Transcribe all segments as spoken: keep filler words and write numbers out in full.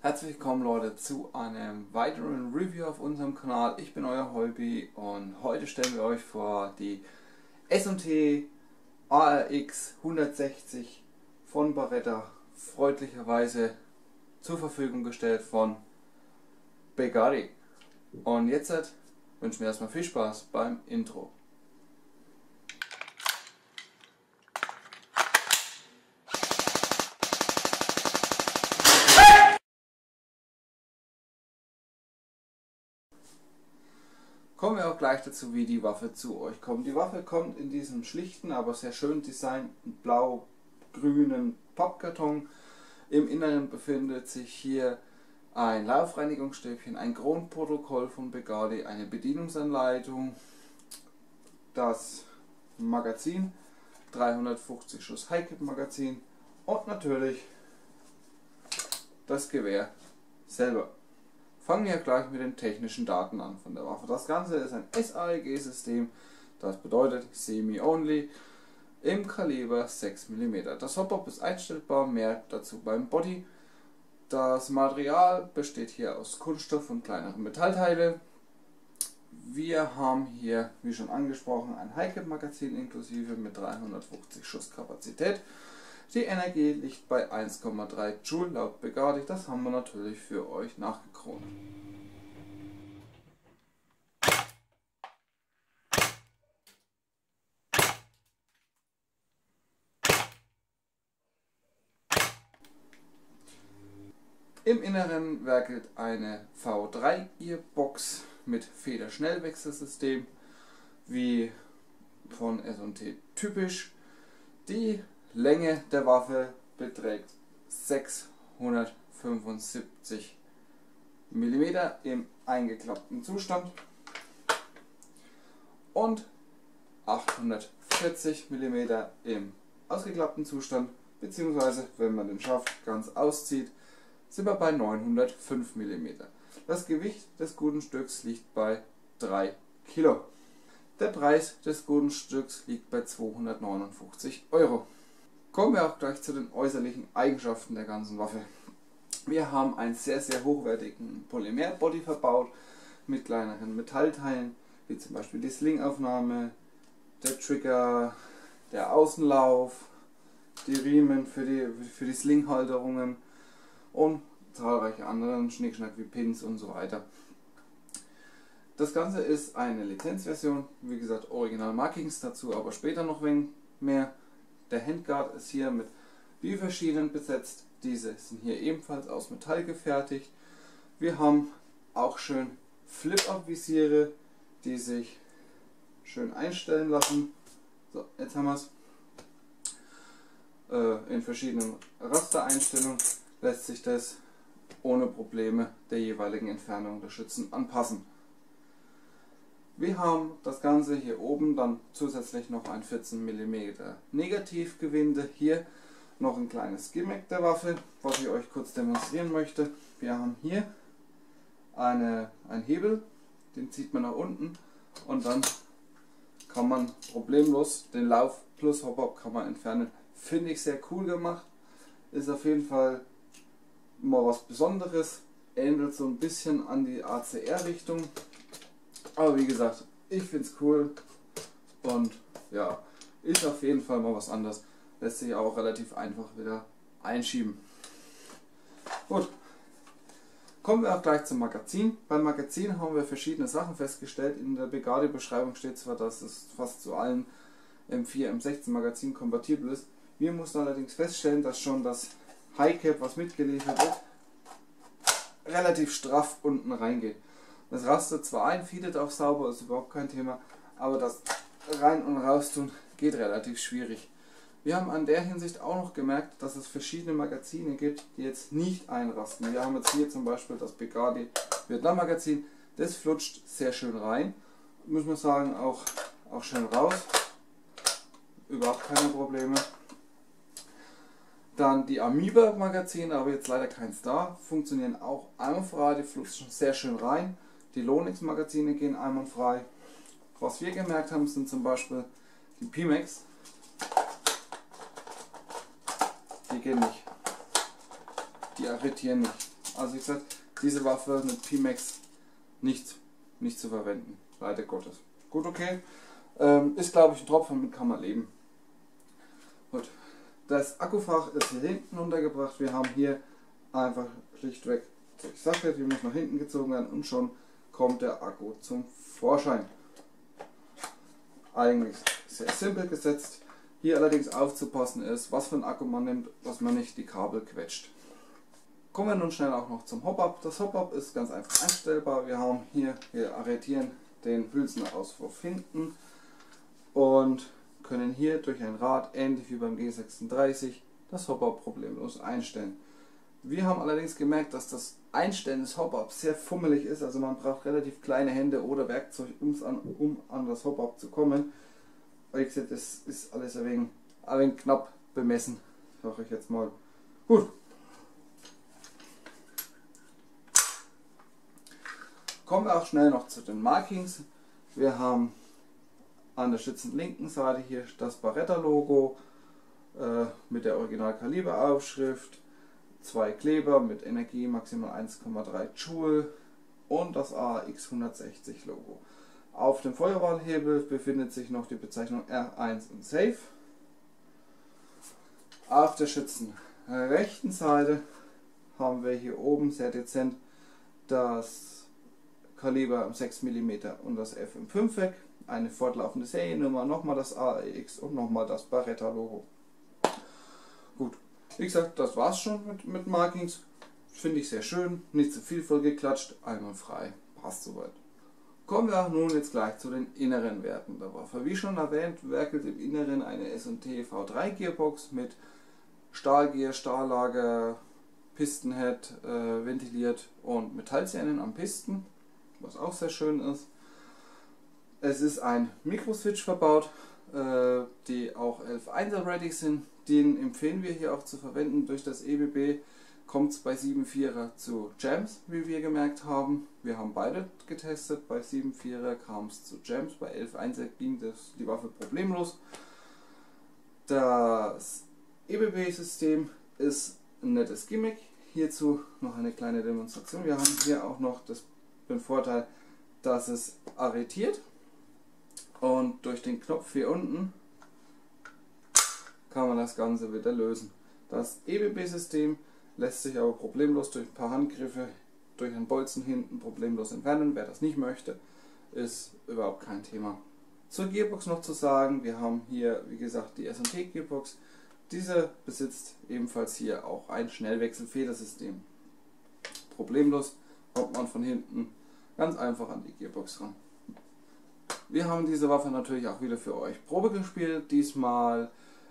Herzlich willkommen Leute zu einem weiteren Review auf unserem Kanal. Ich bin euer Holby und heute stellen wir euch vor die S und T A R X hundertsechzig von Baretta, freundlicherweise zur Verfügung gestellt von Begari. Und jetzt wünschen wir erstmal viel Spaß beim Intro. Kommen wir auch gleich dazu, wie die Waffe zu euch kommt. Die Waffe kommt in diesem schlichten, aber sehr schön designten blau-grünen Pappkarton. Im Inneren befindet sich hier ein Laufreinigungsstäbchen, ein Grundprotokoll von Begari, eine Bedienungsanleitung, das Magazin, dreihundertfünfzig Schuss Highcap-Magazin und natürlich das Gewehr selber. Fangen wir gleich mit den technischen Daten an von der Waffe. Das Ganze ist ein S A E G-System, das bedeutet Semi-Only, im Kaliber sechs Millimeter. Das Hop-Up ist einstellbar, mehr dazu beim Body. Das Material besteht hier aus Kunststoff und kleineren Metallteile. Wir haben hier, wie schon angesprochen, ein Highcap-Magazin inklusive mit dreihundertfünfzig Schuss Kapazität. Die Energie liegt bei eins Komma drei Joule laut Begari, das haben wir natürlich für euch nachgekront. Im Inneren werkelt eine V drei Gearbox mit Federschnellwechselsystem, wie von S und T typisch. Die Länge der Waffe beträgt sechshundertfünfundsiebzig Millimeter im eingeklappten Zustand und achthundertvierzig Millimeter im ausgeklappten Zustand, beziehungsweise wenn man den Schaft ganz auszieht, sind wir bei neunhundertfünf Millimeter. Das Gewicht des guten Stücks liegt bei drei Kilo. Der Preis des guten Stücks liegt bei zweihundertneunundfünfzig Euro. Kommen wir auch gleich zu den äußerlichen Eigenschaften der ganzen Waffe. Wir haben einen sehr sehr hochwertigen Polymer-Body verbaut mit kleineren Metallteilen, wie zum Beispiel die Slingaufnahme, der Trigger, der Außenlauf, die Riemen für die, für die Slinghalterungen und zahlreiche anderen Schnickschnack wie Pins und so weiter. Das Ganze ist eine Lizenzversion, wie gesagt Original Markings, dazu aber später noch wenig mehr. Der Handguard ist hier mit Bieferschienen besetzt, diese sind hier ebenfalls aus Metall gefertigt. Wir haben auch schön Flip-Up-Visiere, die sich schön einstellen lassen. So, jetzt haben wir es. Äh, in verschiedenen Rastereinstellungen lässt sich das ohne Probleme der jeweiligen Entfernung der Schützen anpassen. Wir haben das Ganze hier oben dann zusätzlich noch ein vierzehn Millimeter Negativgewinde. Hier noch ein kleines Gimmick der Waffe, was ich euch kurz demonstrieren möchte. Wir haben hier eine, einen Hebel, den zieht man nach unten und dann kann man problemlos den Lauf plus Hop-Up kann man entfernen. Finde ich sehr cool gemacht. Ist auf jeden Fall mal was Besonderes. Ähnelt so ein bisschen an die A C R-Richtung. Aber wie gesagt, ich finde es cool und ja, ist auf jeden Fall mal was anderes. Lässt sich auch relativ einfach wieder einschieben. Gut, kommen wir auch gleich zum Magazin. Beim Magazin haben wir verschiedene Sachen festgestellt. In der Begari-Beschreibung steht zwar, dass es fast zu allen M vier, M sechzehn Magazinen kompatibel ist. Wir mussten allerdings feststellen, dass schon das Highcap, was mitgeliefert wird, relativ straff unten reingeht. Das rastet zwar ein, feedet auch sauber, ist überhaupt kein Thema, aber das rein und raus tun geht relativ schwierig. Wir haben an der Hinsicht auch noch gemerkt, dass es verschiedene Magazine gibt, die jetzt nicht einrasten. Wir haben jetzt hier zum Beispiel das Begari Vietnam Magazin, das flutscht sehr schön rein, muss man sagen, auch, auch schön raus, überhaupt keine Probleme. Dann die Amoeba Magazine, aber jetzt leider keins da, funktionieren auch einwandfrei, die flutschen sehr schön rein. Die Lonix Magazine gehen einwandfrei. Was wir gemerkt haben, sind zum Beispiel die Pimax. Die gehen nicht. Die arretieren nicht. Also wie gesagt, diese Waffe mit Pimax nicht, nicht zu verwenden. Leider Gottes. Gut, okay. Ähm, ist glaube ich ein Tropfen, damit kann man leben. Gut. Das Akkufach ist hier hinten untergebracht. Wir haben hier einfach schlichtweg, ich sagte, die muss nach hinten gezogen werden und schon kommt der Akku zum Vorschein. Eigentlich sehr simpel gesetzt. Hier allerdings aufzupassen ist, was für ein Akku man nimmt, dass man nicht die Kabel quetscht. Kommen wir nun schnell auch noch zum Hop-Up. Das Hop-Up ist ganz einfach einstellbar. Wir haben hier, wir arretieren den Hülsenauswurf hinten und können hier durch ein Rad, ähnlich wie beim G sechsunddreißig, das Hop-Up problemlos einstellen. Wir haben allerdings gemerkt, dass das Einstellen des Hop-Up sehr fummelig ist, also man braucht relativ kleine Hände oder Werkzeug, an, um an das Hop-Up zu kommen. Wie gesagt, das ist alles ein wenig, ein wenig knapp bemessen, sage ich jetzt mal. Gut. Kommen wir auch schnell noch zu den Markings. Wir haben an der schützenlinken Seite hier das Barretta-Logo äh, mit der Original-Kaliber-Aufschrift, zwei Kleber mit Energie maximal eins Komma drei Joule und das A A X hundertsechzig Logo. Auf dem Feuerwahlhebel befindet sich noch die Bezeichnung R eins und Safe. Auf der Schützen rechten Seite haben wir hier oben sehr dezent das Kaliber sechs Millimeter und das F M fünf weg, eine fortlaufende Seriennummer, nochmal das A A X und nochmal das Barretta Logo. Gut, wie gesagt, das war's schon mit, mit Markings. Finde ich sehr schön, nicht zu viel vollgeklatscht, einwandfrei, passt soweit. Kommen wir nun jetzt gleich zu den inneren Werten der Waffe. Wie schon erwähnt, werkelt im Inneren eine S und T V drei Gearbox mit Stahlgear, Stahllager, Pistenhead, äh, ventiliert und Metallzähnen am Pisten, was auch sehr schön ist. Es ist ein Mikroswitch verbaut, äh, die auch elf Einser-ready sind. Den empfehlen wir hier auch zu verwenden. Durch das E B B kommt es bei sieben Komma vierer zu Jams, wie wir gemerkt haben. Wir haben beide getestet. Bei sieben Komma vierer kam es zu Jams, bei elf Einser ging das, die Waffe problemlos. Das E B B-System ist ein nettes Gimmick. Hierzu noch eine kleine Demonstration. Wir haben hier auch noch das, den Vorteil, dass es arretiert. Und durch den Knopf hier unten kann man das Ganze wieder lösen. Das E B B-System lässt sich aber problemlos durch ein paar Handgriffe, durch einen Bolzen hinten problemlos entfernen. Wer das nicht möchte, ist überhaupt kein Thema. Zur Gearbox noch zu sagen, wir haben hier wie gesagt die S und T Gearbox. Diese besitzt ebenfalls hier auch ein Schnellwechselfedersystem. Problemlos kommt man von hinten ganz einfach an die Gearbox ran. Wir haben diese Waffe natürlich auch wieder für euch Probe gespielt. Diesmal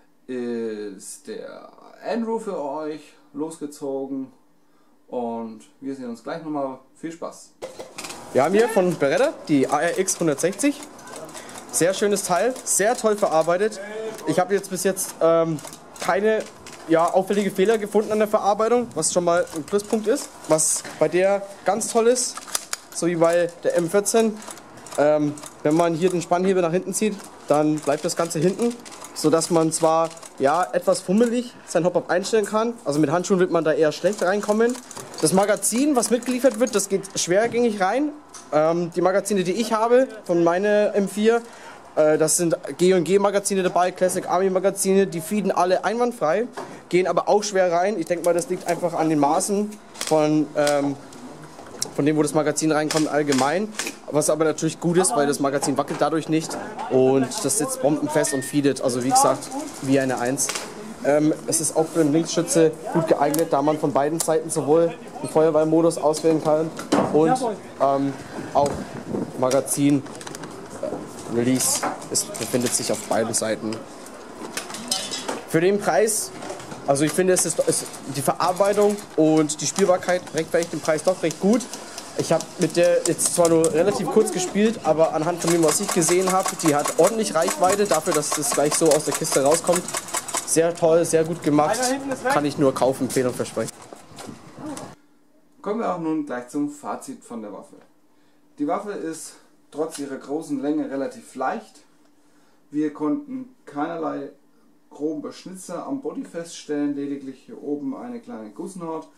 ist der Andrew für euch losgezogen und wir sehen uns gleich nochmal. Viel Spaß! Wir haben hier von Barretta die A R X hundertsechzig. Sehr schönes Teil, sehr toll verarbeitet. Ich habe jetzt bis jetzt ähm, keine ja, auffällige Fehler gefunden an der Verarbeitung, was schon mal ein Pluspunkt ist. Was bei der ganz toll ist, so wie bei der M vierzehn, ähm, wenn man hier den Spannhebel nach hinten zieht, dann bleibt das Ganze hinten, sodass man zwar ja, etwas fummelig sein Hop-Up einstellen kann, also mit Handschuhen wird man da eher schlecht reinkommen. Das Magazin, was mitgeliefert wird, das geht schwergängig rein. Ähm, die Magazine, die ich habe, von meiner M vier, äh, das sind G und G Magazine dabei, Classic Army Magazine, die feeden alle einwandfrei, gehen aber auch schwer rein. Ich denke mal, das liegt einfach an den Maßen von, ähm, von dem, wo das Magazin reinkommt allgemein. Was aber natürlich gut ist, weil das Magazin wackelt dadurch nicht und das sitzt bombenfest und feedet, also wie gesagt, wie eine eins. Ähm, es ist auch für den Linksschütze gut geeignet, da man von beiden Seiten sowohl den Feuerwehrmodus auswählen kann und ähm, auch Magazin äh, Release es befindet sich auf beiden Seiten. Für den Preis, also ich finde, es ist, es, die Verarbeitung und die Spielbarkeit rechtfertigt den Preis doch recht gut. Ich habe mit der jetzt zwar nur relativ kurz gespielt, aber anhand von dem, was ich gesehen habe, die hat ordentlich Reichweite dafür, dass das gleich so aus der Kiste rauskommt. Sehr toll, sehr gut gemacht, kann ich nur kaufen, empfehlen und versprechen. Kommen wir auch nun gleich zum Fazit von der Waffe. Die Waffe ist trotz ihrer großen Länge relativ leicht. Wir konnten keinerlei groben Beschnitzer am Body feststellen, lediglich hier oben eine kleine Gussnaht.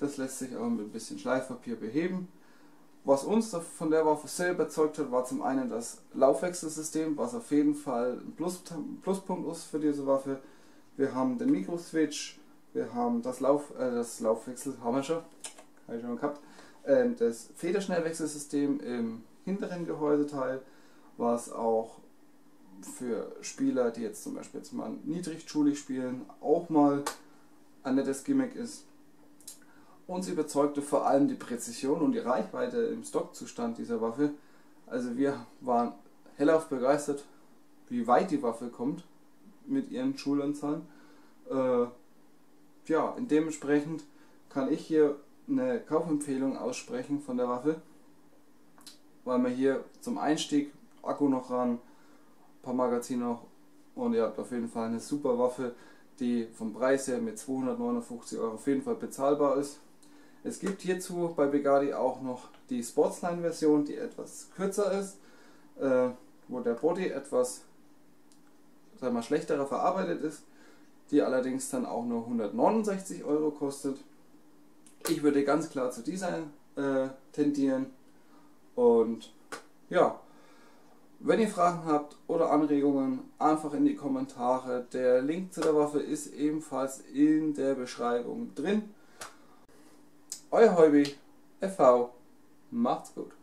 Das lässt sich auch mit ein bisschen Schleifpapier beheben. Was uns von der Waffe sehr überzeugt hat, war zum einen das Laufwechselsystem, was auf jeden Fall ein Plus, Pluspunkt ist für diese Waffe. Wir haben den Mikroswitch, wir haben das, Lauf, äh, das Laufwechsel, haben wir schon, habe ich schon gehabt, äh, das Federschnellwechselsystem im hinteren Gehäuseteil, was auch für Spieler, die jetzt zum Beispiel jetzt mal niedrigschulig spielen, auch mal ein nettes Gimmick ist. Uns überzeugte vor allem die Präzision und die Reichweite im Stockzustand dieser Waffe. Also wir waren hellauf begeistert, wie weit die Waffe kommt mit ihren Schulanzahlen. Äh, ja, dementsprechend kann ich hier eine Kaufempfehlung aussprechen von der Waffe, weil man hier zum Einstieg Akku noch ran, ein paar Magazine noch und ihr habt auf jeden Fall eine super Waffe, die vom Preis her mit zweihundertneunundfünfzig Euro auf jeden Fall bezahlbar ist. Es gibt hierzu bei Begadi auch noch die Sportsline-Version, die etwas kürzer ist, äh, wo der Body etwas sagen wir, schlechterer verarbeitet ist, die allerdings dann auch nur hundertneunundsechzig Euro kostet. Ich würde ganz klar zu dieser äh, tendieren und ja, wenn ihr Fragen habt oder Anregungen, einfach in die Kommentare. Der Link zu der Waffe ist ebenfalls in der Beschreibung drin. Euer Heubi, F V, macht's gut.